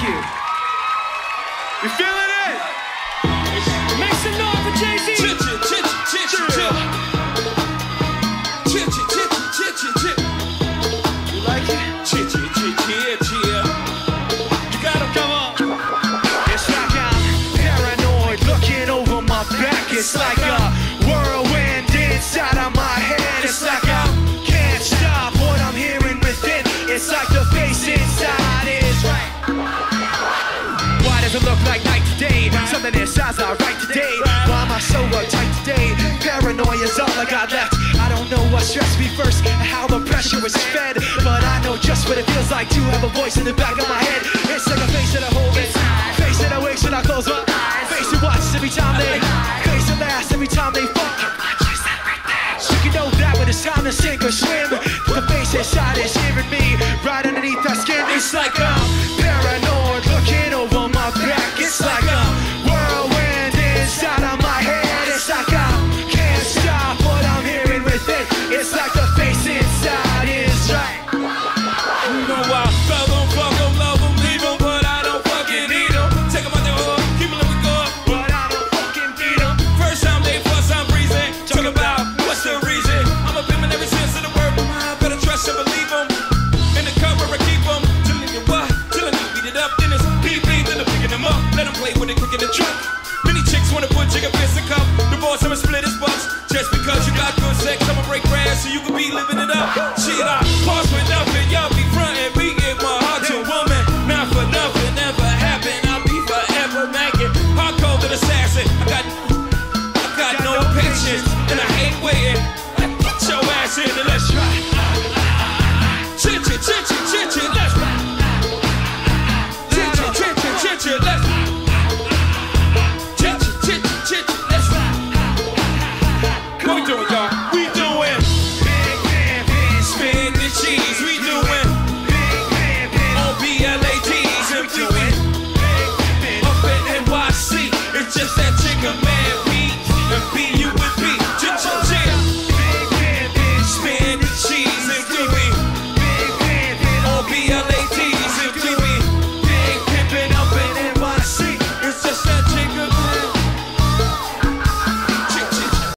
you. You feeling it? Make some noise for Jay-Z. You like it? You got him, come on. It's like I'm paranoid, looking over my back. It's like a whirlwind inside of my head. It's like I can't stop what I'm hearing within. It's like the face inside is right. Why does it look like night today? Something inside's not right today. Why am I so uptight today? Paranoia's all I got left. I don't know what stressed me first and how the pressure was fed, but I know just what it feels like to have a voice in the back of my head. It's like a face that I hold it, face that I wakes when I close my eyes, face that watches every time they, face that laughs every time they fall. You can know that when it's time to sink or swim, the face inside is hearing me right underneath that skin. It's like I'm paranoid, looking over my back. It's like a whirlwind inside of my head. It's like I can't stop what I'm hearing within. It's like the face inside is right. You know I love them, fuck them, love them, leave them, but I don't fucking need them. Take them out the hood, keep them living good, but I don't fucking beat them. First time they fuss, I'm breezing. Talk about what's the reason. I'm a Pimpin every sense of the word, but I better trust and believe them. In the cover I keep them, till you what? Till I beat it up, then it's Pimpin, then I'm picking them up. Let them play with it, quick in the truck. Many chicks wanna put Jigga fist in cup. The boss, I'ma split his butts. Just because you got good sex, I'ma break grass so you can be living it up.